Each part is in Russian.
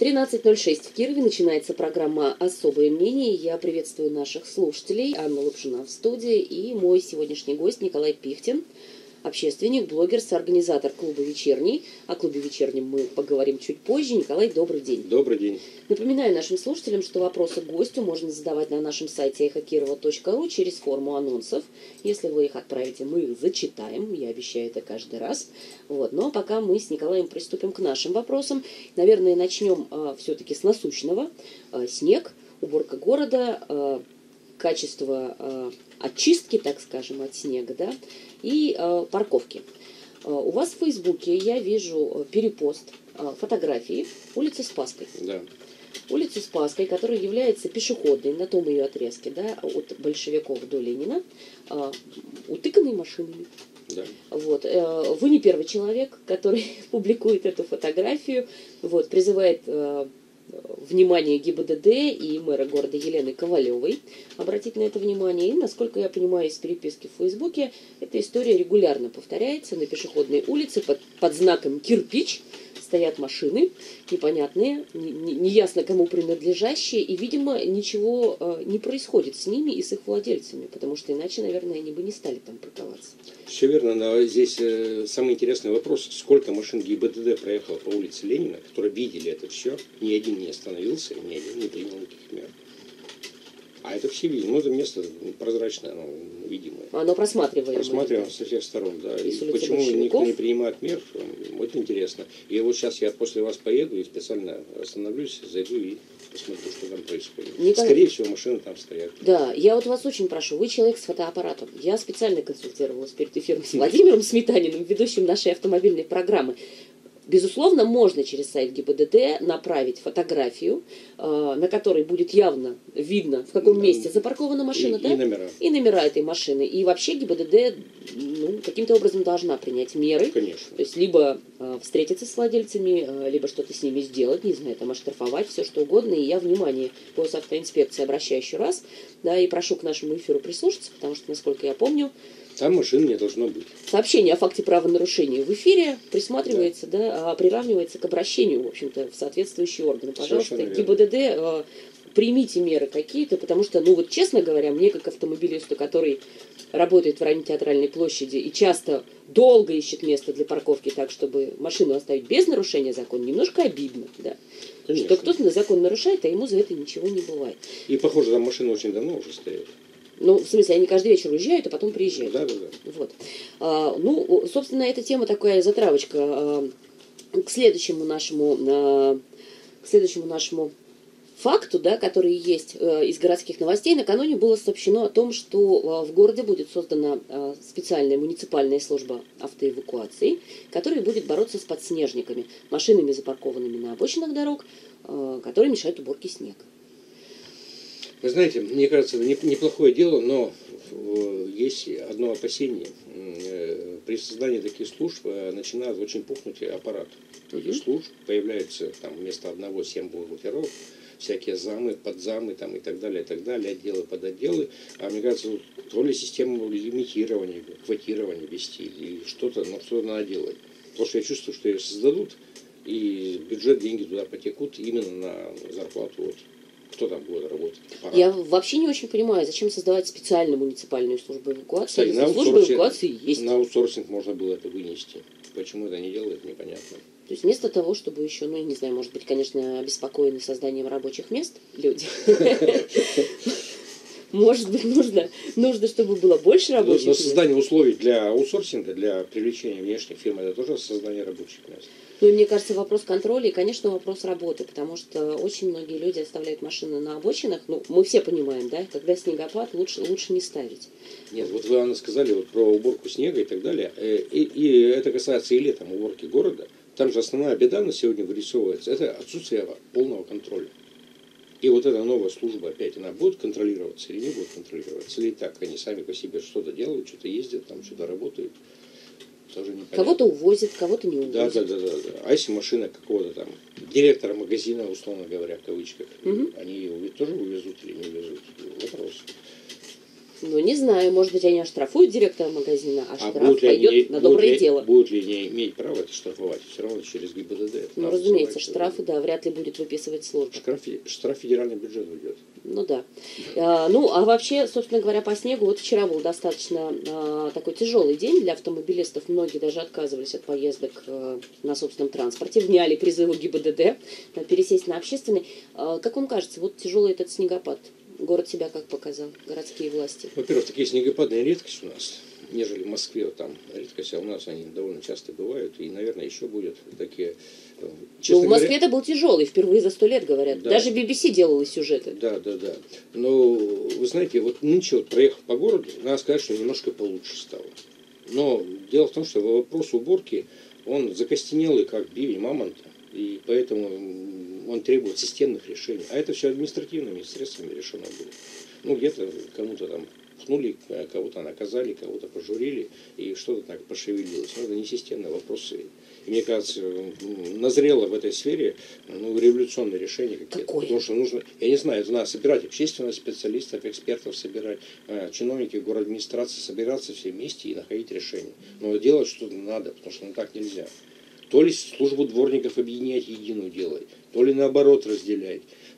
13:06 в Кирове начинается программа «Особое мнение». Я приветствую наших слушателей. Анна Лапшина в студии и мой сегодняшний гость Николай Пихтин, общественник, блогер, соорганизатор клуба «Вечерний». О клубе «Вечернем» мы поговорим чуть позже. Николай, добрый день. Добрый день. Напоминаю нашим слушателям, что вопросы к гостю можно задавать на нашем сайте эхокирова.ру через форму анонсов. Если вы их отправите, мы их зачитаем. Я обещаю это каждый раз. Вот. Но пока мы с Николаем приступим к нашим вопросам. Наверное, начнем все-таки с насущного. Снег, уборка города, качество очистки, так скажем, от снега, да, и парковки. У вас в Фейсбуке я вижу перепост фотографии улицы Спасской. Да. Улицы Спасской, которая является пешеходной на том ее отрезке, да, от Большевиков до Ленина, утыканной машинами. Да. Вот. Вы не первый человек, который публикует эту фотографию, вот, призывает внимание ГИБДД и мэра города Елены Ковалевой обратить на это внимание. И, насколько я понимаю из переписки в Фейсбуке, эта история регулярно повторяется на пешеходной улице под знаком «Кирпич». Стоят машины непонятные, неясно кому принадлежащие, и, видимо, ничего не происходит с ними и с их владельцами, потому что иначе, наверное, они бы не стали там парковаться. Все верно, но здесь самый интересный вопрос, сколько машин ГИБДД проехало по улице Ленина, которые видели это все, ни один не остановился, ни один не принял никаких мер. А это все видели. Ну, это место прозрачное, оно видимое. Оно просматриваемое. Просматриваем со всех сторон, да. И почему большевиков никто не принимает мер, это интересно. И вот сейчас я после вас поеду и специально остановлюсь, зайду и посмотрю, что там происходит. Николай... Скорее всего, машины там стоят. Да, я вот вас очень прошу, вы человек с фотоаппаратом. Я специально консультировалась перед эфиром с Владимиром Сметаниным, ведущим нашей автомобильной программы. Безусловно, можно через сайт ГИБДД направить фотографию, на которой будет явно видно, в каком месте запаркована машина, да? И номера этой машины. И вообще ГИБДД каким-то образом должна принять меры. Конечно. То есть либо встретиться с владельцами, либо что-то с ними сделать, не знаю, там оштрафовать, все что угодно. И я внимание госавтоинспекции обращаю еще раз, да, и прошу к нашему эфиру прислушаться, потому что, насколько я помню, там машин не должно быть. Сообщение о факте правонарушения в эфире присматривается, да, приравнивается к обращению, в общем-то, в соответствующие органы. Пожалуйста, ГИБДД, примите меры какие-то, потому что, вот честно говоря, мне как автомобилисту, который работает в районе Театральной площади и часто долго ищет место для парковки так, чтобы машину оставить без нарушения закона, немножко обидно, да. Конечно. Что кто-то закон нарушает, а ему за это ничего не бывает. И, похоже, там машины очень давно уже стоят. Ну, в смысле, они каждый вечер уезжают, а потом приезжают. Да. Вот. Собственно, эта тема такая затравочка к следующему нашему факту, да, который есть из городских новостей. Накануне было сообщено о том, что в городе будет создана специальная муниципальная служба автоэвакуации, которая будет бороться с подснежниками, машинами, запаркованными на обочинах дорог, которые мешают уборке снега. Вы знаете, мне кажется, это неплохое дело, но есть одно опасение. При создании таких служб начинает очень пухнуть аппарат. Таких служб появляются там вместо одного 7 бухгалтеров, всякие замы, подзамы там, и так далее, отделы, подотделы. А мне кажется, то ли систему лимитирования, квотирования вести, или что-то надо делать. Потому что я чувствую, что ее создадут, и бюджет, деньги туда потекут именно на зарплату. Вот. Кто там будет работать? Я вообще не очень понимаю, зачем создавать специальную муниципальную службу эвакуации. Кстати, служба эвакуации есть. На аутсорсинг можно было это вынести. Почему это не делают, непонятно. То есть вместо того, чтобы еще, не знаю, может быть, конечно, обеспокоены созданием рабочих мест люди. Может быть, нужно, чтобы было больше рабочих мест. Создание условий для аутсорсинга, для привлечения внешних фирм, это тоже создание рабочих мест. Мне кажется, вопрос контроля и, конечно, вопрос работы, потому что очень многие люди оставляют машины на обочинах. Мы все понимаем, да, когда снегопад, лучше не ставить. Нет, вот вы, Анна, сказали про уборку снега и так далее. И это касается и летом уборки города. Там же основная беда на сегодня вырисовывается. Это отсутствие полного контроля. И вот эта новая служба опять, она будет контролироваться или не будет контролироваться? Или так, они сами по себе что-то делают, что-то ездят, там что-то работают. Тоже непонятно. Кого-то увозят, кого-то не увозят. Да. А если машина какого-то там директора магазина, условно говоря, в кавычках, они ее тоже увезут или не увезут? Вопрос. Ну, не знаю, может быть, они оштрафуют директора магазина, а штраф будут ли пойдет на доброе дело. Будут ли они иметь право это штрафовать? Все равно через ГИБДД. Ну, разумеется, штрафы, да, вряд ли будет выписывать служба. Штраф федеральный бюджет уйдет. Ну да. Ну, а вообще, собственно говоря, по снегу, вот вчера был достаточно такой тяжелый день для автомобилистов. Многие даже отказывались от поездок на собственном транспорте, вняли призыву ГИБДД пересесть на общественный. Как вам кажется, вот тяжелый этот снегопад? Город себя как показал, городские власти? Во-первых, такие снегопадные редкость у нас, нежели в Москве, вот там редкость, а у нас они довольно часто бывают, и, наверное, еще будут такие... Ну, в Москве это был тяжелый, впервые за 100 лет, говорят. Да. Даже BBC делала сюжеты. Да. Но, вы знаете, вот нынче, вот проехав по городу, надо сказать, что немножко получше стало. Но дело в том, что вопрос уборки, он закостенелый, как бивень мамонта, и поэтому он требует системных решений. А это все административными средствами решено было. Ну, где-то кому-то там пхнули, кого-то наказали, кого-то пожурили, и что-то так пошевелилось. Но это не системные вопросы. И мне кажется, назрело в этой сфере революционное решение какие-то. Какое? Потому что нужно, я не знаю, это надо собирать общественных специалистов, экспертов собирать, чиновники администрации собираться все вместе и находить решение. Но делать что-то надо, потому что так нельзя. То ли службу дворников объединять единую делать, то ли наоборот разделять.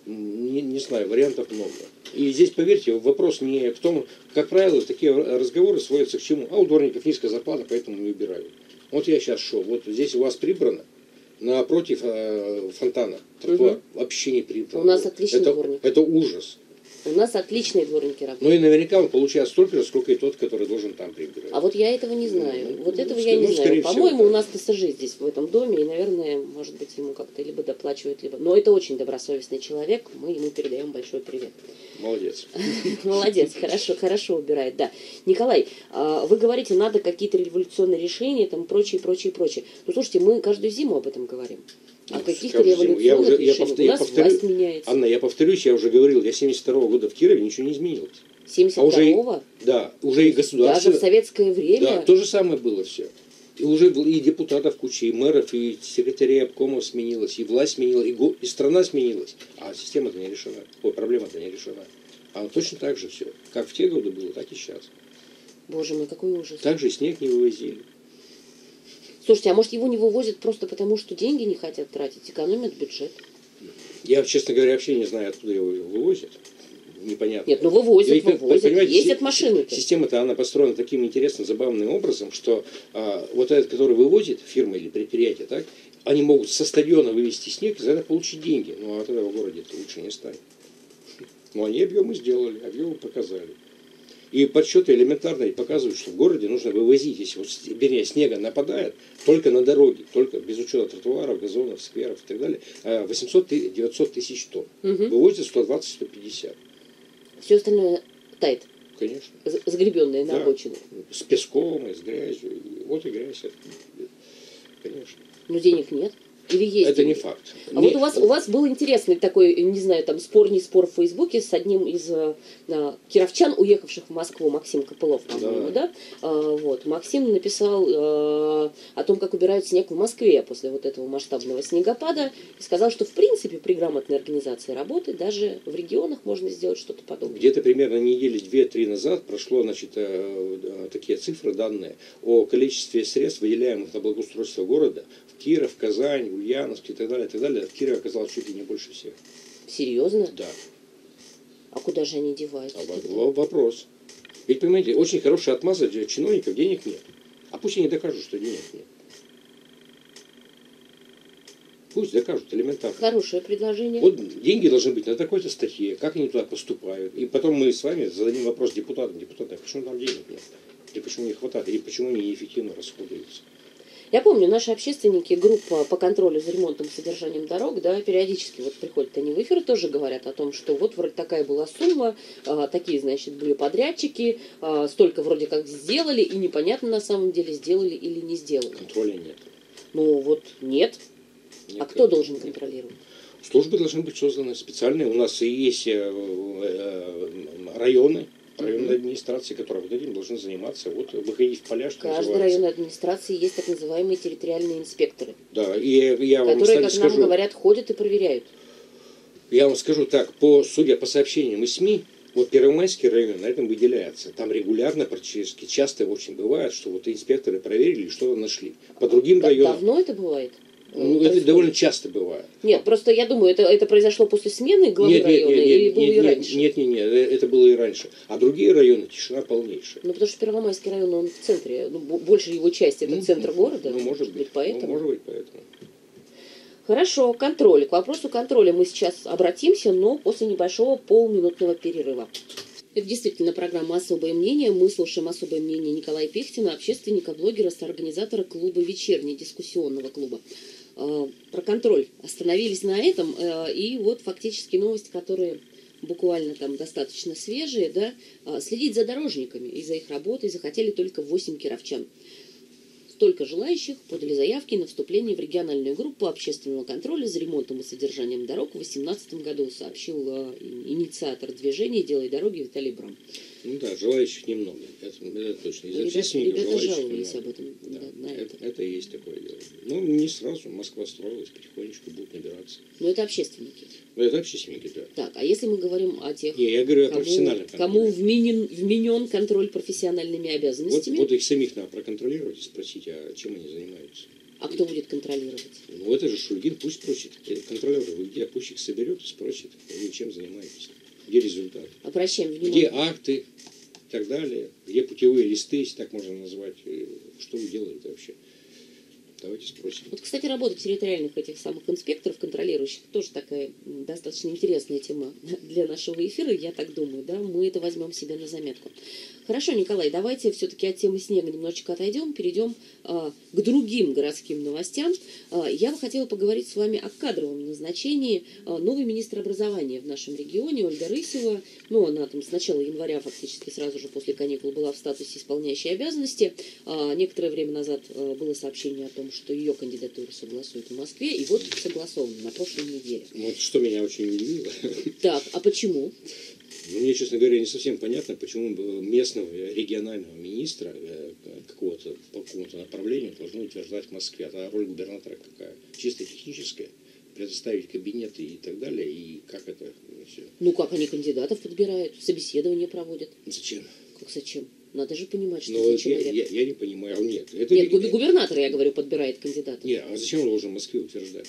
Не знаю, вариантов много. И здесь, поверьте, вопрос не в том, как правило, такие разговоры сводятся к чему. А у дворников низкая зарплата, поэтому не убирают. Вот я сейчас шел, вот здесь у вас прибрано, напротив фонтана тротуар вообще не прибрано. У нас отличный дворник. Это ужас. У нас отличные дворники работают. Ну и наверняка он получает столько же, сколько и тот, который должен там прибирать. А вот я этого не знаю. Вот этого я не знаю. По-моему, у нас ТСЖ здесь, в этом доме, и, наверное, может быть, ему как-то либо доплачивают, либо... Но это очень добросовестный человек, мы ему передаем большой привет. Молодец. Молодец, хорошо убирает, да. Николай, вы говорите, надо какие-то революционные решения, там, прочее. Ну, слушайте, мы каждую зиму об этом говорим. О каких-то революционных решениях. У нас власть меняется. Анна, я повторюсь, я уже говорил, я 72-го года в Кирове, ничего не изменилось. 72-го? Да, уже и государство. Даже в советское время? Да, то же самое было все. И уже и депутатов куча, и мэров, и секретарей обкомов сменилось, и власть сменилась, и страна сменилась. А система-то не решена. Проблема-то не решена. А точно так же все. Как в те годы было, так и сейчас. Боже мой, какой ужас. Так же снег не вывозили. Слушайте, а может его не вывозят просто потому, что деньги не хотят тратить, экономят бюджет? Я, честно говоря, вообще не знаю, откуда его вывозят. Непонятно. Нет, ну вывозят, ездят машины-то. Система-то, она построена таким интересным, забавным образом, что вот этот, который вывозит, фирма или предприятие, так, они могут со стадиона вывезти снег и за это получить деньги. Ну, а тогда в городе-то лучше не станет. Но они объемы сделали, объемы показали. И подсчеты элементарные показывают, что в городе нужно вывозить, если вот, снега нападает, только на дороге, только без учета тротуаров, газонов, скверов и так далее, 800-900 тысяч тонн. Вывозят 120-150. Все остальное тает. Конечно. Загребенное на обочину. С песком, и с грязью. Вот и грязь. Конечно. Но денег нет. Или есть? Это не факт. А вот у вас был интересный такой, не знаю, там спор, не спор в Фейсбуке с одним из кировчан, уехавших в Москву, Максим Копылов, по-моему, да? Вот. Максим написал о том, как убирают снег в Москве после вот этого масштабного снегопада, и сказал, что в принципе при грамотной организации работы даже в регионах можно сделать что-то подобное. Где-то примерно недели 2-3 назад прошло, значит, такие цифры, данные о количестве средств, выделяемых на благоустройство города в Киров, Казань, Ульяновск и так далее, и так далее. В Кирове оказалось чуть ли не больше всех. Серьезно? Да. А куда же они деваются? Вопрос. Ведь, понимаете, очень хорошая отмаза для чиновников, денег нет. А пусть они докажут, что денег нет. Пусть докажут элементарно. Хорошее предложение. Вот деньги должны быть на такой-то статье, как они туда поступают. И потом мы с вами зададим вопрос депутатам. Депутаты, почему там денег нет? И почему не хватает? И почему они неэффективно расходуются? Я помню, наши общественники, группа по контролю за ремонтом и содержанием дорог, да, периодически вот приходят они в эфир, тоже говорят о том, что вот вроде такая была сумма, такие, значит, были подрядчики, столько вроде как сделали, и непонятно на самом деле, сделали или не сделали. Контроля нет. Ну вот нет. А кто должен контролировать? Службы должны быть созданы специальные. У нас и есть районные администрации, которые вот этим должны заниматься, вот выходить в поля, что называется. В каждой районной администрации есть так называемые территориальные инспекторы. Да, и я вам которые, как скажу, нам говорят, ходят и проверяют. Я вам скажу так, судя по сообщениям из СМИ, Вот Первомайский район на этом выделяется. Там регулярно, практически часто очень бывает, что вот инспекторы проверили и что-то нашли. По другим районам... Давно это бывает? Ну, это довольно часто бывает. Нет, просто я думаю, это произошло после смены главы района или было и раньше? Нет, это было и раньше. А другие районы тишина полнейшая. Ну, потому что Первомайский район, он в центре, ну, большая его часть это центр города. Ну, может быть, поэтому. Может быть, поэтому. Хорошо, контроль. К вопросу контроля мы сейчас обратимся, но после небольшого полуминутного перерыва. Это действительно программа «Особое мнение». Мы слушаем особое мнение Николая Пехтина, общественника, блогера, соорганизатора клуба «Вечерний», дискуссионного клуба. Про контроль остановились на этом. И вот фактически новости, которые буквально там достаточно свежие. Да, следить за дорожниками и за их работой захотели только 8 кировчан. Столько желающих подали заявки на вступление в региональную группу общественного контроля за ремонтом и содержанием дорог в 2018 году, сообщил инициатор движения «Делай дороги» Виталий Брам. Ну да, желающих немного, это точно. Из общественников ребята желающих жаловались немного. об этом. Да, на это и есть такое дело. Ну, не сразу, Москва строилась, потихонечку будут набираться. Но это общественники. Ну, это общественники, да. Так, а если мы говорим о тех, я говорю о профессиональном контроле. Кому вменен контроль профессиональными обязанностями? Вот их самих надо проконтролировать и спросить, а чем они занимаются. А кто будет контролировать? Ну, это же Шульгин, пусть спросит. Контролер, вы где? Пусть их соберет и спросит, вы чем занимаетесь, где результат. Обращаем внимание. Где акты и так далее, где путевые листы, если так можно назвать, что вы делаете вообще. Давайте спросим. Вот, кстати, работа территориальных этих самых инспекторов, контролирующих, тоже такая достаточно интересная тема для нашего эфира, я так думаю, да, мы это возьмем себе на заметку. Хорошо, Николай, давайте все-таки от темы снега немножечко отойдем, перейдем к другим городским новостям. Я бы хотела поговорить с вами о кадровом назначении новой министра образования в нашем регионе, Ольга Рысева. Ну, она там с начала января, фактически сразу же после каникул, была в статусе исполняющей обязанности. Некоторое время назад было сообщение о том, что ее кандидатуру согласуют в Москве, и вот согласовано на прошлой неделе. Вот что меня очень удивило. Так, а почему? Ну, мне, честно говоря, не совсем понятно, почему местного регионального министра какого-то по какому-то направлению должны утверждать в Москве. А роль губернатора какая? Чисто техническая? Предоставить кабинеты и так далее? И как это все? Ну, как они кандидатов подбирают, собеседование проводят. Зачем? Как зачем? Надо же понимать, что это человек. Я не понимаю. Нет, губернатор, я говорю, подбирает кандидатов. Нет, а зачем он должен в Москве утверждать?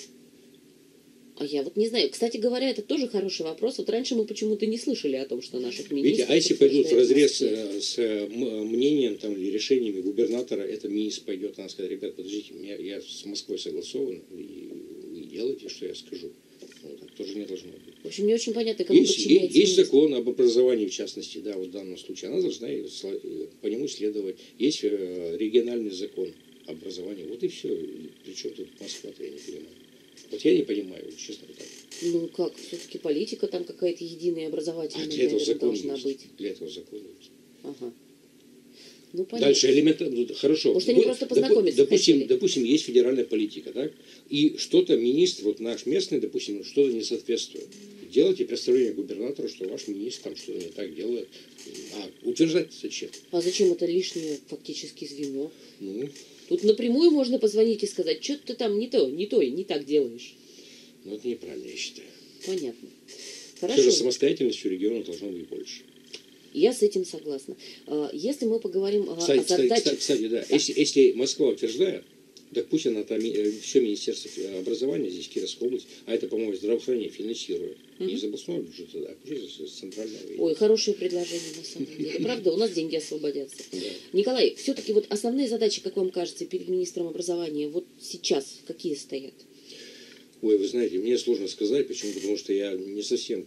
А я вот не знаю. Кстати говоря, это тоже хороший вопрос. Вот раньше мы почему-то не слышали о том, что наших министров... Видите, а если пойдут в разрез с мнением там, или решениями губернатора, это министр пойдет, она скажет, ребят, подождите, я с Москвой согласован, и вы делайте, что я скажу. Ну, так тоже не должно быть. В общем, не очень понятно, кому подчиняется. Есть закон об образовании, в частности, да, вот в данном случае. Она должна по нему следовать. Есть региональный закон об образовании. Вот и все. Причем тут Москва, я не понимаю. Вот я не понимаю, честно так. Ну как, все-таки политика там какая-то единая, образовательная, для этого закон должна есть. быть. Для этого закон есть. Ага. Ну, понятно. Дальше элементарно. Хорошо. Может, они просто познакомиться допустим, есть федеральная политика, так? И что-то министр, вот наш местный, допустим, что-то не соответствует. Делайте представление губернатору, что ваш министр там что-то не так делает. А утверждать зачем? А зачем это лишнее фактически звено? Ну, тут напрямую можно позвонить и сказать, что ты там не так делаешь. Ну, это неправильно, я считаю. Понятно. Хорошо. Все же самостоятельностью региона должно быть больше. Я с этим согласна. Если мы поговорим о задачах... Кстати, да. Если Москва утверждает, так пусть она там все Министерство образования, здесь Кировская область, а это, по-моему, здравоохранение финансирует. Не из областного бюджета, а пусть из центрального. Ой, хорошее предложение на самом деле. Правда, у нас деньги освободятся. Да. Николай, все-таки вот основные задачи, как вам кажется, перед министром образования вот сейчас какие стоят? Ой, вы знаете, мне сложно сказать, почему, потому что я не совсем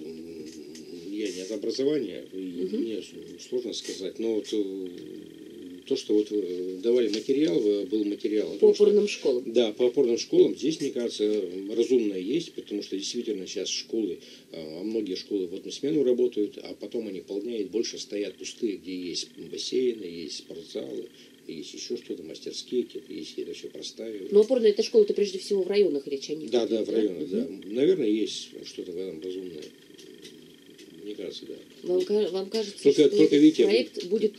я не от образования, и мне сложно сказать, но вот то, что вот давали материал, был материал. По опорным школам. Да, по опорным школам здесь, мне кажется, разумное есть, потому что действительно сейчас школы, многие школы в одну смену работают, а потом они полняют, больше стоят пустые, где есть бассейны, есть спортзалы, есть еще что-то, мастерские какие-то, есть это все простаивают. Но опорная эта школа-то прежде всего в районах речь о них. Да, в районах, да. Наверное, есть что-то в этом разумное. Мне кажется, да. Вам кажется, что только видите, проект будет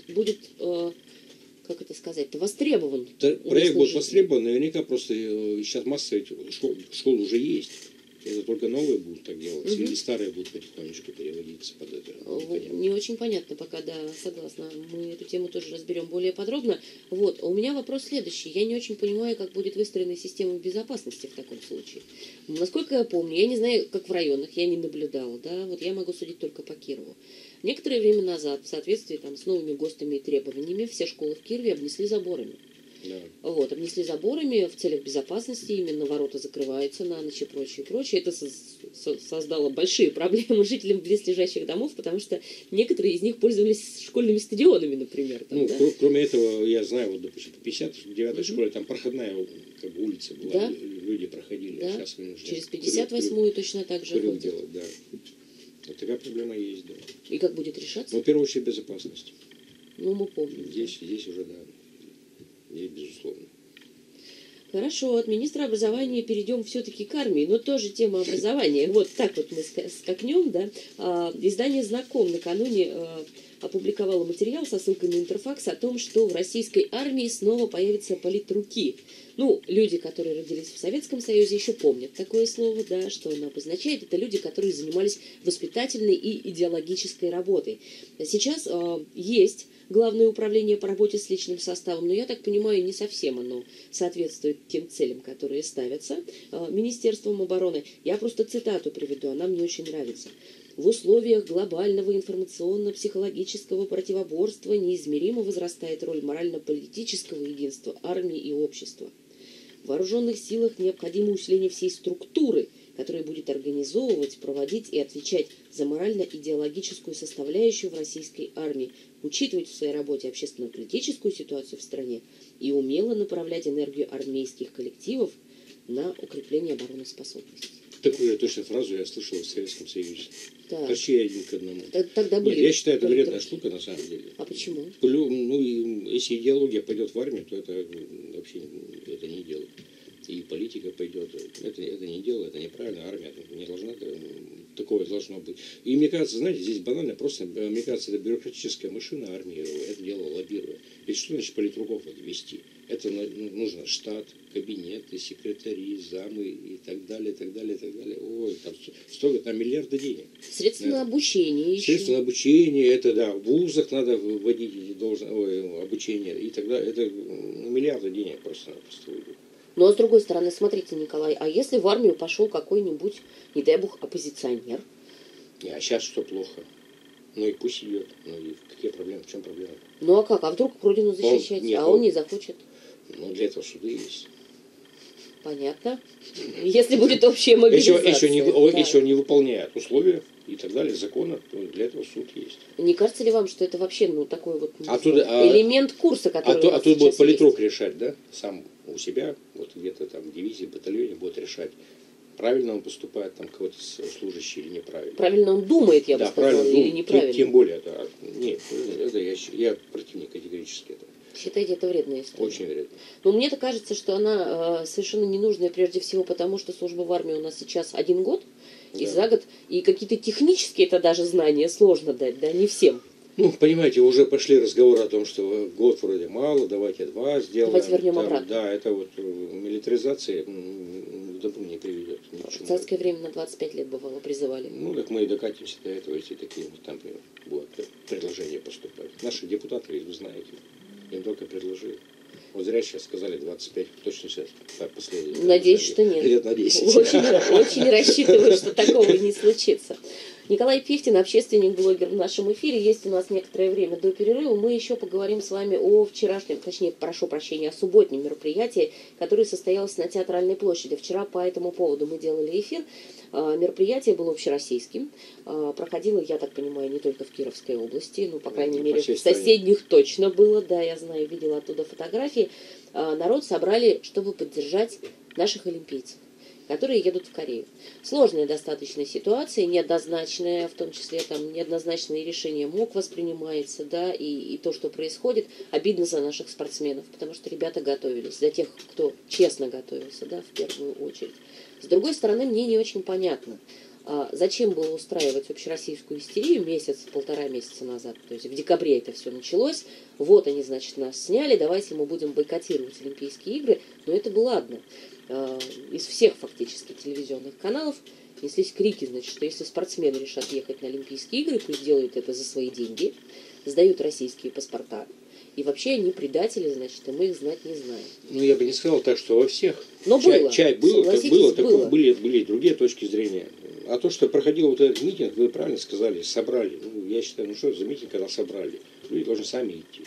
как это сказать, востребован? Проект будет востребован, наверняка просто сейчас масса школ уже есть. Это только новые будут так делать, или старые будут потихонечку переводиться под это? Не очень понятно пока, да, согласна. Мы эту тему тоже разберем более подробно. Вот, а у меня вопрос следующий. Я не очень понимаю, как будет выстроена система безопасности в таком случае. Насколько я помню, я не знаю, как в районах, я не наблюдала, да, вот я могу судить только по Кирову. Некоторое время назад, в соответствии там, с новыми ГОСТами и требованиями, все школы в Кирове обнесли заборами. Да. Вот, обнесли заборами в целях безопасности, именно ворота закрываются на ночь и прочее, прочее. Это создало большие проблемы жителям близлежащих домов, потому что некоторые из них пользовались школьными стадионами, например. Там, ну, да? Кроме этого, я знаю, вот, допустим, по 59-й школе там проходная как бы, улица была, да? люди проходили. Да? Сейчас Через 58-ю точно так же ходят. Делать, да. Вот такая проблема есть, да. И как будет решаться? Ну, в первую очередь, безопасность. Ну, мы помним. Здесь уже, да. Есть, безусловно. Хорошо, от министра образования перейдем все-таки к армии, но тоже тема образования. Вот так вот мы скакнем, да. Издание «Знаком» накануне опубликовало материал со ссылкой на Интерфакс о том, что в российской армии снова появятся политруки. Ну, люди, которые родились в Советском Союзе, еще помнят такое слово, да, что оно обозначает. Это люди, которые занимались воспитательной и идеологической работой. Сейчас есть Главное управление по работе с личным составом, но я так понимаю, не совсем оно соответствует тем целям, которые ставятся Министерством обороны. Я просто цитату приведу, она мне очень нравится. В условиях глобального информационно-психологического противоборства неизмеримо возрастает роль морально-политического единства армии и общества. В вооруженных силах необходимо усиление всей структуры, которая будет организовывать, проводить и отвечать за морально-идеологическую составляющую в российской армии, учитывать в своей работе общественно-политическую ситуацию в стране и умело направлять энергию армейских коллективов на укрепление обороноспособности. Такую точно фразу я слышал в Советском Союзе. Так. Почти один к одному. Тогда были. Нет, я считаю, это вредная штука на самом деле. А почему? Ну, если идеология пойдет в армию, то это вообще это не дело. И политика пойдет. Это не дело, это неправильно. Армия не должна, такое должно быть. И мне кажется, знаете, здесь банально, просто, мне кажется, это бюрократическая машина армии это дело лоббирует. Ведь что значит политруков вести? Это нужно штат, кабинеты, секретари, замы и так далее, и так далее, и так далее. Ой, там столько, там миллиарды денег. Средства на обучение еще. Средства на обучение, это да, в вузах надо вводить обучение, и тогда это миллиарды денег просто уйдут. Ну, а с другой стороны, смотрите, Николай, а если в армию пошел какой-нибудь, не дай бог, оппозиционер? А сейчас что плохо? Ну и пусть идет. Ну и какие проблемы? В чем проблема? Ну а как? А вдруг родину защищать? Он не захочет? Ну для этого суды есть. Понятно. Если будет общая мобилизация. Если он не выполняет условия и так далее, закона, то для этого суд есть. Не кажется ли вам, что это вообще такой вот элемент курса, который А тут будет политрук решать, да? Сам у себя, вот где-то там в дивизии, в батальоне будет решать, правильно он поступает, там кого-то служащий или неправильно. Правильно он думает, я бы сказала, или неправильно. Тем более, да. Нет, это я противник категорически этого. Считаете, это вредная история? Очень вредно. Но мне-то кажется, что она совершенно ненужная прежде всего потому, что служба в армии у нас сейчас 1 год, и за год, и какие-то технические это даже знания сложно дать, да, не всем. Ну, понимаете, уже пошли разговоры о том, что год вроде мало, давайте 2 сделаем. Давайте вернем обратно. Да, это вот милитаризация к добру не приведет. В царское время на 25 лет бывало призывали. Ну, так мы и докатимся до этого, если такие там будут предложения поступать. Наши депутаты, вы знаете, им только предложили. Вот зря сейчас сказали 25, точно сейчас последний. Надеюсь, что нет. Лет на 10. Очень рассчитываю, что такого не случится. Николай Пихтин, общественник, блогер в нашем эфире. Есть у нас некоторое время до перерыва. Мы еще поговорим с вами о вчерашнем, точнее, прошу прощения, о субботнем мероприятии, которое состоялось на Театральной площади. Вчера по этому поводу мы делали эфир. Мероприятие было общероссийским. Проходило, я так понимаю, не только в Кировской области, ну, по крайней мере, в соседних точно было. Да, я знаю, видела оттуда фотографии. Народ собрали, чтобы поддержать наших олимпийцев, которые едут в Корею. Сложная достаточно ситуация, неоднозначная, в том числе там неоднозначные решения МОК воспринимается, да, и то, что происходит, обидно за наших спортсменов, потому что ребята готовились, за тех, кто честно готовился, да, в первую очередь. С другой стороны, мне не очень понятно, зачем было устраивать общероссийскую истерию полтора месяца назад, то есть в декабре это все началось, вот они, значит, нас сняли, давайте мы будем бойкотировать Олимпийские игры, но это было ладно. из всех фактически телевизионных каналов неслись крики, значит, что если спортсмены решат ехать на Олимпийские игры, пусть делают это за свои деньги, сдают российские паспорта. И вообще они предатели, значит, и мы их знать не знаем. Ну, я бы не сказал так, что во всех. Но было. Было. Были и другие точки зрения. А то, что проходил вот этот митинг, вы правильно сказали, собрали. Ну, я считаю, ну что это за митинг, когда собрали? Люди должны сами идти.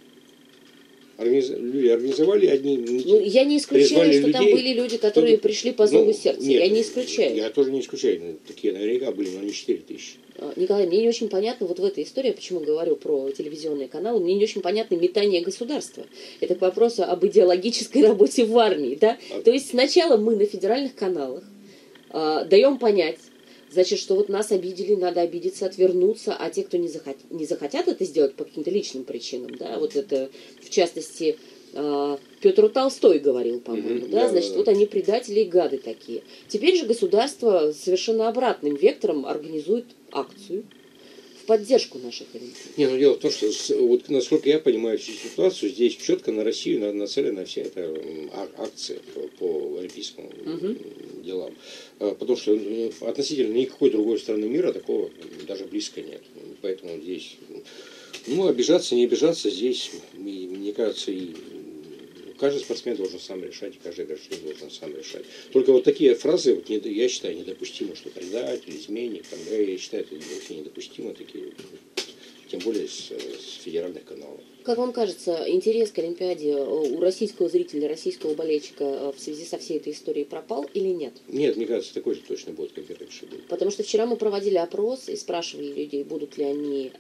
Люди организовали одни митинги. Ну, я не исключаю, что людей, там были люди, которые пришли по зову сердца. Нет, я не исключаю. Я тоже не исключаю. Такие наверняка были, но не 4000. Николай, мне не очень понятно вот в этой истории, почему говорю про телевизионные каналы, мне не очень понятно метание государства. Это к вопросу об идеологической работе в армии. Да? То есть сначала мы на федеральных каналах даем понять, значит, что вот нас обидели, надо обидеться, отвернуться, а те, кто не захотят это сделать по каким-то личным причинам, да, вот это, в частности, Петр Толстой говорил, по-моему, значит, вот они предатели и гады такие. Теперь же государство совершенно обратным вектором организует акцию в поддержку наших олимпиад. Не, ну дело в том, что вот насколько я понимаю всю ситуацию, здесь четко на Россию нацелена вся эта акция по олимпийским делам. Потому что относительно никакой другой страны мира такого даже близко нет. Поэтому здесь, ну, обижаться, не обижаться, здесь, мне кажется, и каждый спортсмен должен сам решать, и каждый гражданин должен сам решать. Только вот такие фразы, вот, я считаю, недопустимы, что предатель, изменник, там, я считаю, это вообще недопустимо, такие, тем более с федеральных каналов. Как вам кажется, интерес к Олимпиаде у российского зрителя, российского болельщика в связи со всей этой историей пропал или нет? Нет, мне кажется, такой же точно будет, как и раньше был. Потому что вчера мы проводили опрос и спрашивали людей, будут ли они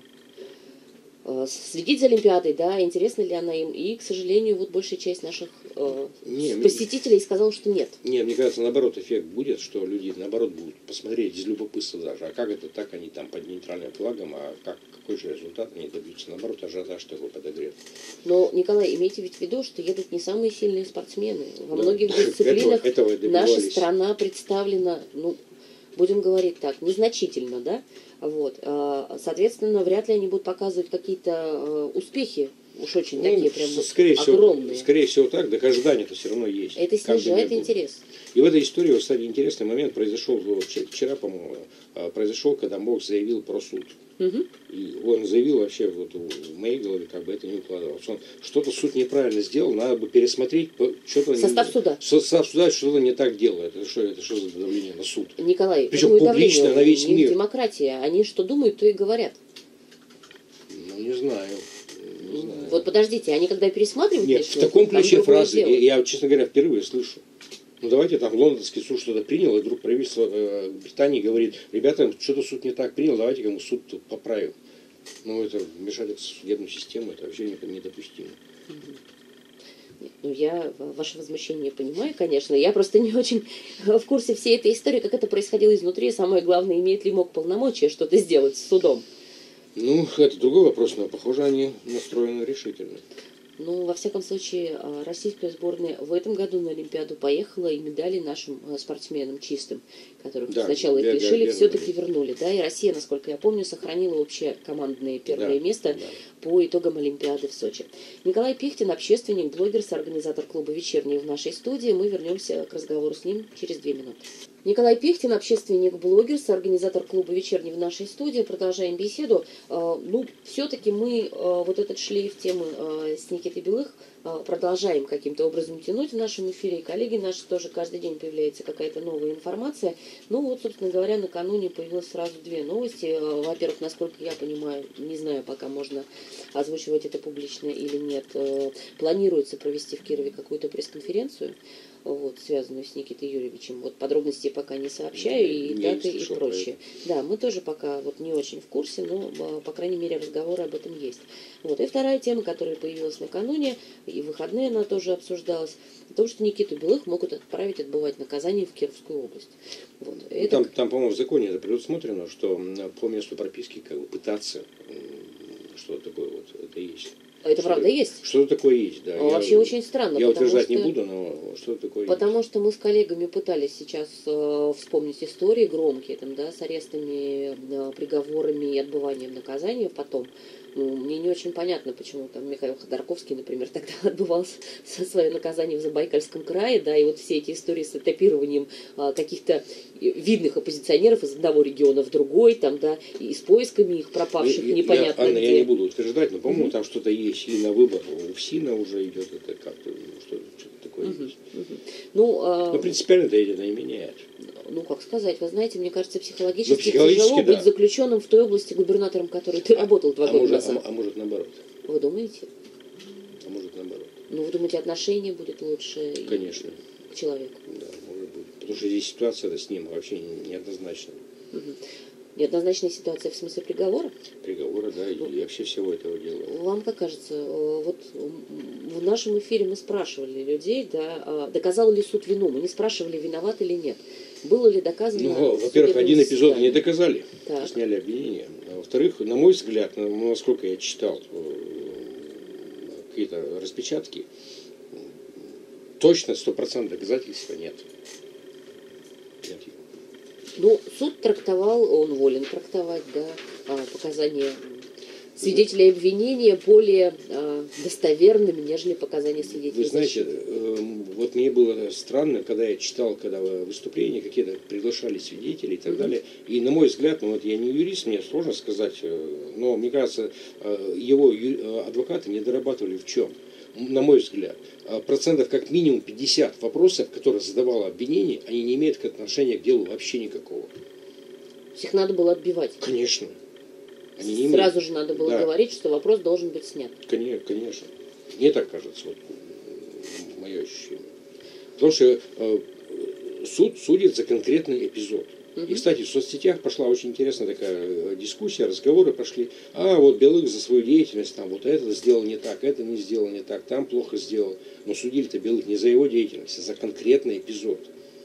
следить за Олимпиадой, да, интересна ли она им. И, к сожалению, вот большая часть наших посетителей сказала, что нет. Нет, мне кажется, наоборот, эффект будет, что люди, наоборот, будут посмотреть из любопытства даже. А как это так, они там под нейтральным флагом, а какой же результат они добьются? Наоборот, ажиотаж такой подогрет. Но, Николай, имейте ведь в виду, что едут не самые сильные спортсмены. Во многих дисциплинах наша страна представлена, ну, будем говорить так, незначительно, да? Вот. Соответственно, вряд ли они будут показывать какие-то успехи, уж очень такие прям огромные. Скорее всего так, так ожидание-то все равно есть. Это снижает интерес. И в этой истории, кстати, интересный момент произошел вчера, по-моему, когда МОК заявил про суд. И он заявил вообще, вот в моей голове как бы это не укладывалось. Он что-то суд неправильно сделал, надо бы пересмотреть. Состав суда. Состав суда что-то не так делает. Это что за давление на суд? Николай, причем публично на весь мир. Демократия. Они что думают, то и говорят. Ну, не знаю. Вот подождите, они когда пересматривают... Нет, в таком ключе фразы я, честно говоря, впервые слышу. Ну давайте там лондонский суд что-то принял, и вдруг правительство Британии говорит, ребята, что-то суд не так принял, давайте-ка мы суд поправим. Ну это вмешательство в судебную систему, это вообще недопустимо. Ну, я ваше возмущение понимаю, конечно. Я просто не очень в курсе всей этой истории, как это происходило изнутри. Самое главное, имеет ли МОК полномочия что-то сделать с судом. Ну, это другой вопрос, но, похоже, они настроены решительно. Ну, во всяком случае, российская сборная в этом году на Олимпиаду поехала, и медали нашим спортсменам чистым, которых сначала их лишили, все-таки вернули. Да? И Россия, насколько я помню, сохранила вообще командное первое место по итогам Олимпиады в Сочи. Николай Пихтин, общественник, блогер, соорганизатор клуба «Вечерний» в нашей студии. Мы вернемся к разговору с ним через 2 минуты. Николай Пихтин, общественник, блогер, соорганизатор клуба «Вечерний» в нашей студии. Продолжаем беседу. Ну, все-таки мы вот этот шлейф темы с Никитой Белых продолжаем каким-то образом тянуть в нашем эфире. И коллеги наши тоже каждый день появляется какая-то новая информация. Ну вот, собственно говоря, накануне появилось сразу 2 новости. Во-первых, насколько я понимаю, не знаю, пока можно озвучивать это публично или нет, планируется провести в Кирове какую-то пресс-конференцию, вот, связанную с Никитой Юрьевичем. Вот подробностей пока не сообщаю, и даты, и прочее. Да, мы тоже пока вот не очень в курсе, но, по крайней мере, разговоры об этом есть. Вот. И вторая тема, которая появилась накануне, и в выходные она тоже обсуждалась, о том, что Никиту Белых могут отправить отбывать наказание в Кировскую область. Вот. Это... Там, по-моему, в законе это предусмотрено, что по месту прописки как бы пытаться, что-то такое вот, это есть. Это правда есть? Что-то такое есть, да. Вообще очень странно. Я утверждать не буду, но что-то такое есть. Потому что мы с коллегами пытались сейчас вспомнить истории громкие, там, да, с арестами, приговорами и отбыванием наказания потом. Ну, мне не очень понятно, почему там Михаил Ходорковский, например, тогда отбывал свое наказание в Забайкальском крае, да, и вот все эти истории с этапированием каких-то видных оппозиционеров из одного региона в другой, там, да, и с поисками их пропавших непонятно Анна, где. я не буду утверждать, но, по-моему, там что-то есть, и на выбор у ФСИНа уже идет, это как-то, что-то такое есть. Но принципиально это не меняет. Ну, как сказать, вы знаете, мне кажется, психологически психологически, тяжело да. быть заключенным в той области губернатором, в которой ты работал 2 года назад. А может наоборот. Вы думаете? А может наоборот. Ну, вы думаете, отношение будет лучше? Конечно. К человеку? Да, может быть. Потому что здесь ситуация с ним вообще неоднозначна. Неоднозначная ситуация в смысле приговора? Приговора, да, и вообще всего этого дела. Вам как кажется, вот в нашем эфире мы спрашивали людей, да, доказал ли суд вину? Мы не спрашивали, виноват или нет. Было ли доказано... Ну, во-первых, один эпизод не доказали, так. Сняли обвинение. А во-вторых, на мой взгляд, насколько я читал какие-то распечатки, точно 100% доказательства нет. Нет. Ну, суд трактовал, он волен трактовать, да, показания свидетелей обвинения более достоверными, нежели показания свидетелей. Вы знаете, вот мне было странно, когда я читал, когда выступления какие-то приглашали свидетелей и так далее. И на мой взгляд, ну вот я не юрист, мне сложно сказать, но мне кажется, его адвокаты не дорабатывали в чем. На мой взгляд, процентов как минимум 50 вопросов, которые задавало обвинение, они не имеют отношения к делу вообще никакого. Их надо было отбивать. Конечно. Сразу же надо было говорить, что вопрос должен быть снят. Конечно. Мне так кажется, вот, мое ощущение. Потому что суд судит за конкретный эпизод. И, кстати, в соцсетях пошла очень интересная такая дискуссия, разговоры пошли. Вот Белых за свою деятельность, там вот это сделал не так, это не сделал не так, там плохо сделал. Но судили-то Белых не за его деятельность, а за конкретный эпизод.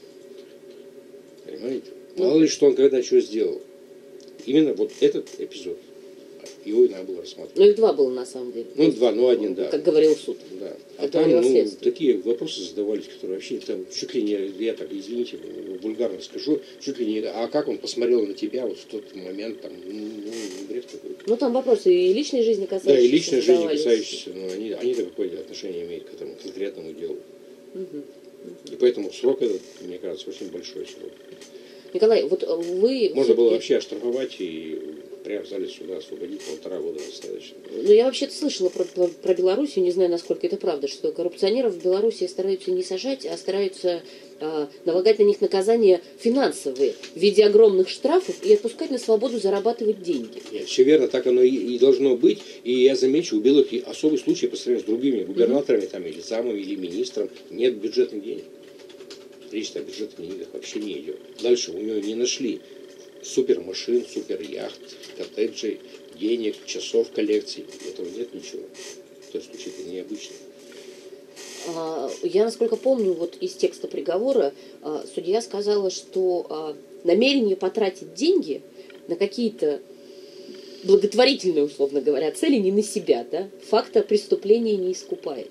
Понимаете? Мало ли, что он когда что сделал. Именно вот этот эпизод. Его и надо было рассматривать. Ну, их 2 было на самом деле. Ну, 2, ну, 1, да. Как говорил суд. Да. А там, такие вопросы задавались, которые вообще там чуть ли не, я так, извините, вульгарно скажу, чуть ли не, а как он посмотрел на тебя вот в тот момент, там, бред какой-то. Ну, там вопросы и личной жизни касающиеся. Да, и личной жизни касающиеся, но они-то какое отношение имеют к этому конкретному делу. И поэтому срок этот, мне кажется, очень большой срок. Николай, вот вы... Можно было вообще оштрафовать и прямо в зале суда освободить 1,5 года достаточно. Ну, я вообще-то слышала про Белоруссию, не знаю, насколько это правда, что коррупционеров в Беларуси стараются не сажать, а стараются налагать на них наказания финансовые в виде огромных штрафов и отпускать на свободу зарабатывать деньги. Нет, все верно, так оно и должно быть. И я замечу, у Белых особый случай по сравнению с другими губернаторами, там, или замами, или министром, нет бюджетных денег. Речь о бюджетных деньгах вообще не идет. Дальше у него не нашли супермашин, суперяхт, коттеджей, денег, часов коллекций. Этого нет ничего. То есть случай это необычный. Я, насколько помню, вот из текста приговора судья сказала, что намерение потратить деньги на какие-то благотворительные, условно говоря, цели не на себя, да, факта преступления не искупает.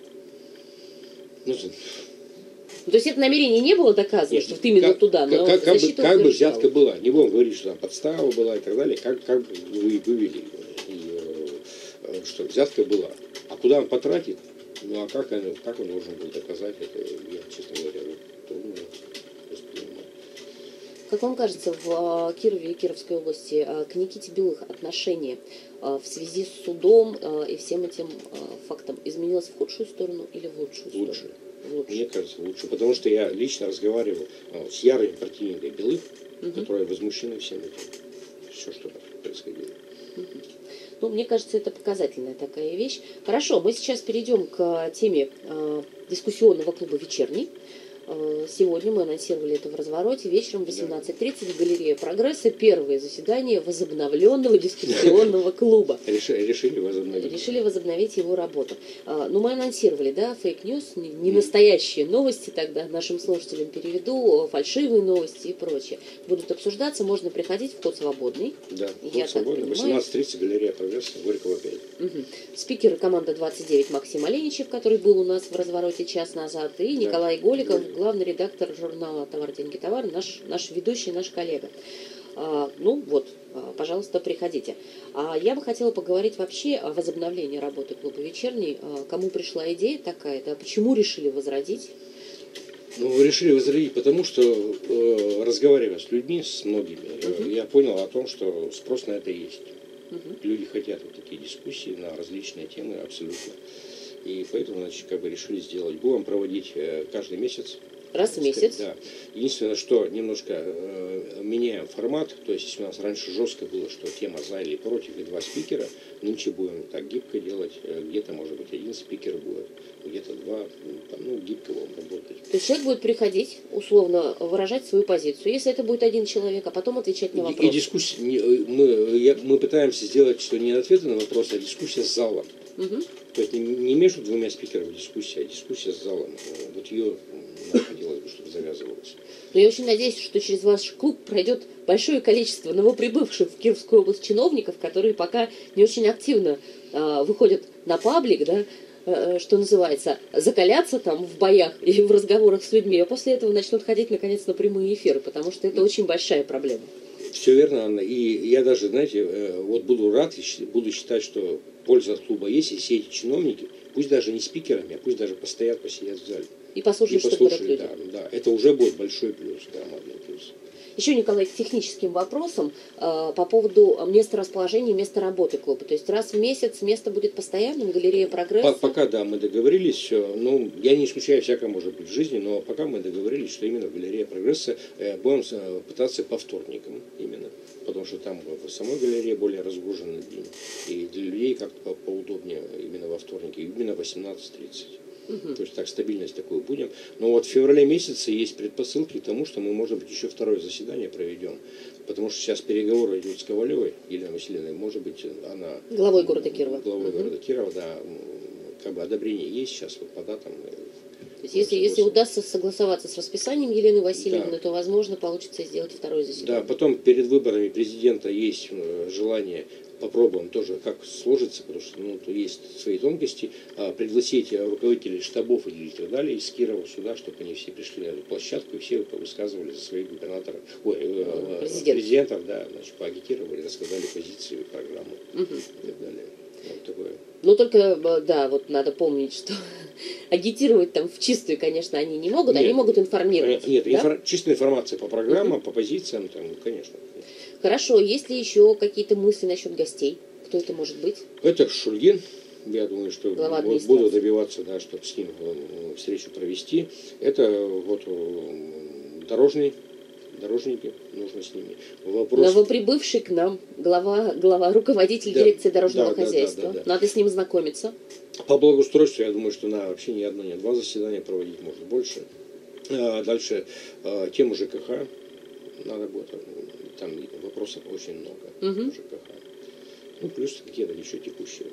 То есть это намерение не было доказано, что вот именно туда, но защита как бы взятка была. Не будем говорить, что там подстава была и так далее. Как бы вы вывели, что взятка была. А куда он потратит? Ну а как он должен был доказать это? Я, честно говоря, трудно воспринимать. Как вам кажется, в Кирове и Кировской области к Никите Белых отношение в связи с судом и всем этим фактом изменилось в худшую сторону или в лучшую сторону? Лучше. Мне кажется, лучше. Потому что я лично разговаривал с ярыми противниками Белых, которые возмущены всем этим. Все, что происходило. Ну, мне кажется, это показательная такая вещь. Хорошо, мы сейчас перейдем к теме дискуссионного клуба «Вечерний». Сегодня мы анонсировали это в развороте. Вечером в 18:30 в галерее «Прогресса» первое заседание возобновленного дискуссионного клуба. Решили возобновить. Решили возобновить его работу. Ну, мы анонсировали, да, фейк-ньюс, не настоящие новости тогда нашим слушателям переведу, фальшивые новости и прочее. Будут обсуждаться, можно приходить, вход свободный. Да, вход свободный. 18:30 галерея «Прогресса», Горького 5. Спикеры команда 29 Максим Оленичев, который был у нас в развороте час назад, и Николай Голиков, главный редактор журнала «Товар, деньги, товар», наш ведущий, наш коллега. Ну вот, пожалуйста, приходите. Я бы хотела поговорить вообще о возобновлении работы клуба «Вечерний». Кому пришла идея такая, да, почему решили возродить? Ну, решили возродить, потому что, разговаривая с людьми, с многими, я понял о том, что спрос на это есть. Люди хотят вот такие дискуссии на различные темы абсолютно. И поэтому, значит, как бы решили сделать. Будем проводить каждый месяц. Раз в месяц? Да. Единственное, что немножко меняем формат. То есть, если у нас раньше жестко было, что тема за или против, и 2 спикера, нынче будем так гибко делать. Где-то, может быть, 1 спикер будет, где-то 2. Там, ну, гибко будем работать. То есть человек будет приходить, условно, выражать свою позицию. Если это будет 1 человек, а потом отвечать на вопросы. И дискуссия, мы пытаемся сделать, что не ответы на вопросы, а дискуссия с залом. То есть не между 2 спикерами дискуссия, а дискуссия с залом. Вот ее хотелось бы, чтобы завязывалось. Но я очень надеюсь, что через ваш клуб пройдет большое количество новоприбывших в Кировскую область чиновников, которые пока не очень активно выходят на паблик, да, что называется, закаляться там в боях и в разговорах с людьми, а после этого начнут ходить наконец на прямые эфиры, потому что это очень большая проблема. Все верно, Анна. И я даже, знаете, вот буду рад, буду считать, что польза от клуба есть, и все эти чиновники, пусть даже не спикерами, а пусть даже посидят в зале. И послушают, что говорят люди. Да, это уже будет большой плюс, громадный плюс. Еще, Николай, к техническим вопросам по поводу места расположения, места работы клуба. То есть раз в месяц место будет постоянным, галерея «Прогресс»? Пока, да, мы договорились. Ну, я не исключаю, всякое может быть в жизни, но пока мы договорились, что именно в галерее «Прогресса» будем пытаться по вторникам именно. Потому что там в самой галерее более разгруженный день. И для людей как-то поудобнее именно во вторнике, именно в 18:30. То есть так, стабильность такую будем. Но вот в феврале месяце есть предпосылки к тому, что мы, может быть, еще 2-е заседание проведем. Потому что сейчас переговоры идут с Ковалевой, Еленой Васильевной. Может быть, она... Главой города Кирова. Главой города Кирова, да. Как бы одобрение есть сейчас вот по датам. То есть, если удастся согласоваться с расписанием Елены Васильевны, то, возможно, получится сделать 2-е заседание. Да, потом перед выборами президента есть желание, попробуем тоже, как сложится, потому что то есть свои тонкости, пригласить руководителей штабов и так далее из Кирова сюда, чтобы они все пришли на эту площадку и все высказывали за своих губернаторов, президентов, да, значит, поагитировали, рассказали позицию, программу и так далее. Вот такое. Ну, только, да, вот надо помнить, что агитировать там в чистую, конечно, они не могут, они могут информировать. Нет, да? Чистая информация по программам, по позициям, там, конечно. Хорошо, есть ли еще какие-то мысли насчет гостей? Кто это может быть? Это Шульгин. Я думаю, что буду добиваться, да, чтобы с ним встречу провести. Это вот дорожники, нужно с ними. Новоприбывший к нам руководитель дирекции дорожного хозяйства. Да. Надо с ним знакомиться. По благоустройству, я думаю, что вообще ни одно, ни 2 заседания проводить, может больше. Дальше тему ЖКХ надо будет. Там вопросов очень много ЖКХ. Ну, плюс какие-то еще текущие.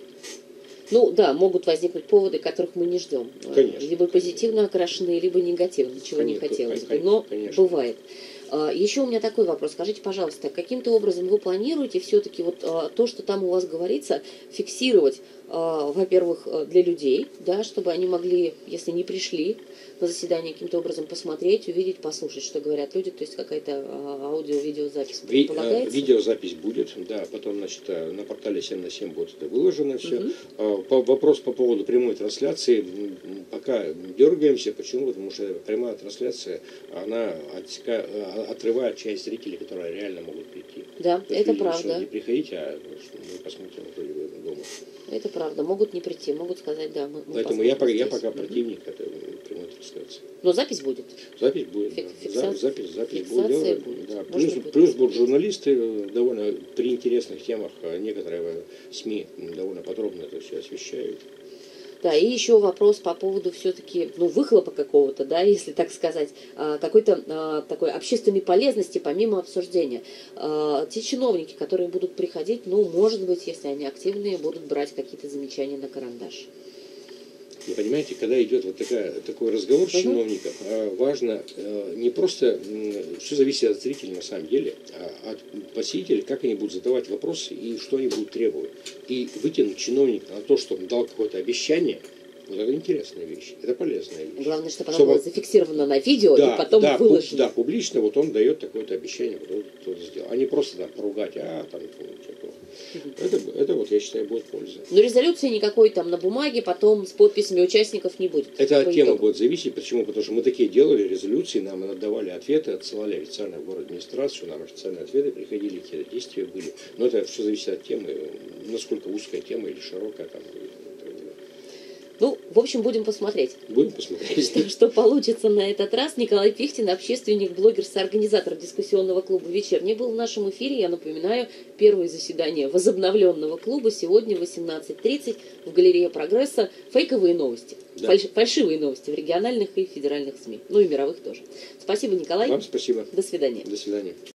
Ну да, могут возникнуть поводы, которых мы не ждем. Конечно. Либо позитивно окрашенные, либо негативно, чего не хотелось бы. Но конечно. Бывает. Еще у меня такой вопрос. Скажите, пожалуйста, каким-то образом вы планируете все-таки вот то, что там у вас говорится, фиксировать, во-первых, для людей, да, чтобы они могли, если не пришли на заседание, каким-то образом посмотреть, увидеть, послушать, что говорят люди, то есть какая-то аудио-видеозапись предполагается? Видеозапись будет, да, потом, значит, на портале 7 на 7 будет это выложено все. Вопрос по поводу прямой трансляции, пока дергаемся, почему? Потому что прямая трансляция, она отрывает часть зрителей, которые реально могут прийти. Да, это правда. Не приходите, а мы посмотрим дома. Это правда. Могут не прийти, могут сказать, да, мы поэтому я пока противник этой прямой трансляции. Но запись будет? Запись будет, да. Запись будет. Да. Плюс будут журналисты довольно при интересных темах, некоторые СМИ довольно подробно это все освещают. Да, и еще вопрос по поводу все-таки, выхлопа какого-то, да, если так сказать, какой-то такой общественной полезности помимо обсуждения. Те чиновники, которые будут приходить, может быть, если они активные, будут брать какие-то замечания на карандаш. Вы понимаете, когда идет вот такой разговор с чиновником, важно не просто, все зависит от зрителей на самом деле, а от посетителей, как они будут задавать вопросы и что они будут требовать. И вытянуть чиновника на то, что он дал какое-то обещание, вот это интересная вещь, это полезная вещь. Главное, чтобы оно было зафиксировано на видео и потом выложено. Да, публично вот он дает такое-то обещание, вот он сделал. а не просто так поругать, там, это вот, я считаю, будет польза. Но резолюции никакой там на бумаге, потом с подписями участников не будет. Это от темы будет зависеть. Почему? Потому что мы такие делали резолюции, нам отдавали ответы, отсылали официально в город администрацию, нам официальные ответы приходили, какие-то действия были. Но это все зависит от темы, насколько узкая тема или широкая там. Ну, в общем, будем посмотреть. Будем посмотреть. Что получится на этот раз. Николай Пихтин, общественник, блогер, соорганизатор дискуссионного клуба «Вечерний», был в нашем эфире. Я напоминаю, первое заседание возобновленного клуба сегодня в 18:30 в галерее «Прогресса». Фейковые новости, да. Фальшивые новости в региональных и федеральных СМИ. Ну и мировых тоже. Спасибо, Николай. Вам спасибо. До свидания. До свидания.